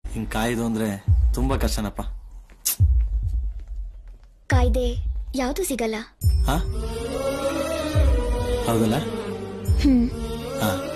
ಹಿಂಗ್ ಕಾಯ್ದು ಅಂದ್ರೆ ತುಂಬಾ ಕಷ್ಟನಪ್ಪ. ಕಾಯ್ದೆ ಯಾವ್ದು ಸಿಗಲ್ಲ. ಹೌದಲ್ಲ? ಹ್ಮ್. ಹಾ